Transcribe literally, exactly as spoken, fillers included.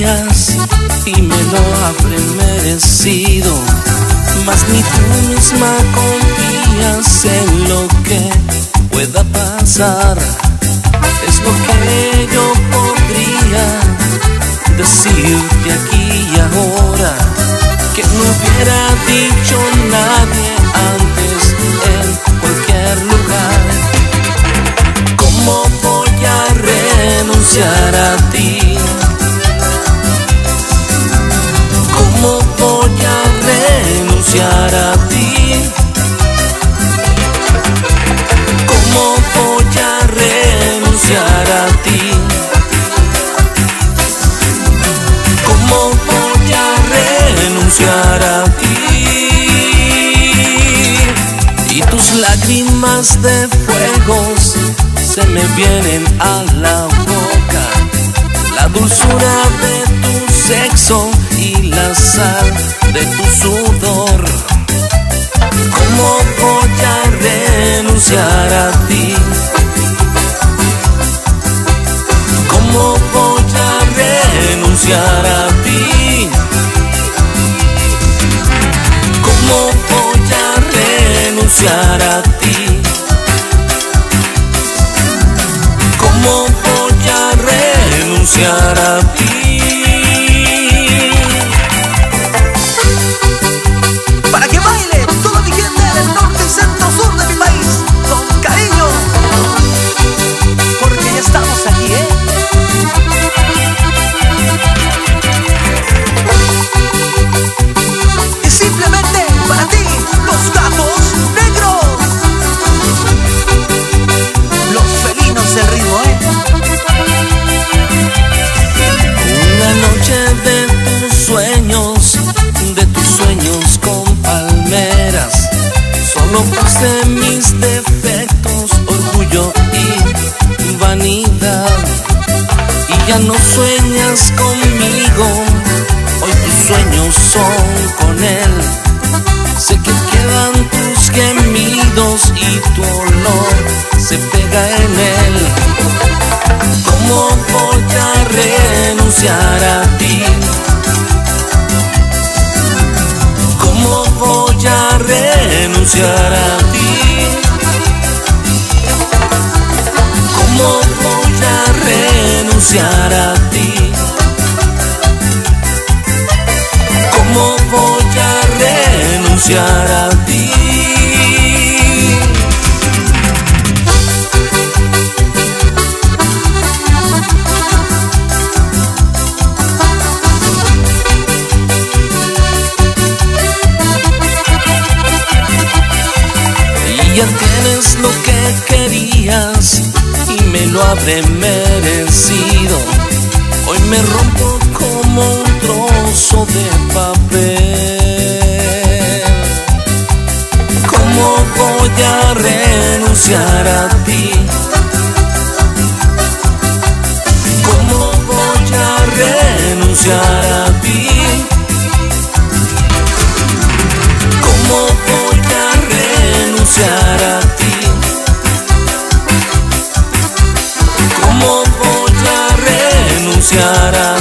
querías y me lo habré merecido, mas ni tú misma confías en lo que pueda pasar. Es lo que yo podría decirte aquí y ahora, que no hubiera dicho nadie antes en cualquier lugar. ¿Cómo voy a renunciar a ti? ¿Cómo voy a renunciar a ti? ¿Cómo voy a renunciar a ti? ¿Cómo voy a renunciar a ti? Y tus lágrimas de fuegos se me vienen a la boca, la dulzura de tu sexo y la sal de tu sudor. ¿Cómo voy a renunciar a ti? ¿Cómo voy a renunciar a ti? ¿Cómo voy a renunciar a ti? ¿Cómo voy a renunciar a ti? Para que baile toda mi gente del norte y centro sur de mi país con cariño, porque ya estamos aquí, ¿eh? Y simplemente para ti, los gatos negros, los felinos del ritmo, ¿eh? Una noche de tus sueños, de tus sueños con palmeras, solo puse mis defectos, orgullo y vanidad. Y ya no sueñas conmigo, hoy tus sueños son con él. Sé que quedan tus gemidos y tu olor se pega en él. ¿Cómo voy a renunciar a ti? ¿Cómo voy a renunciar a ti? ¿Cómo voy a renunciar a ti? ¿Cómo voy a renunciar a ti? Ya tienes lo que querías y me lo habré merecido. Hoy me rompo como un trozo de papel. ¿Cómo voy a renunciar a ti? ¿Cómo voy a renunciar a ti? ¿Cómo voy a renunciar a ti? ¿Cómo voy a renunciar a ti?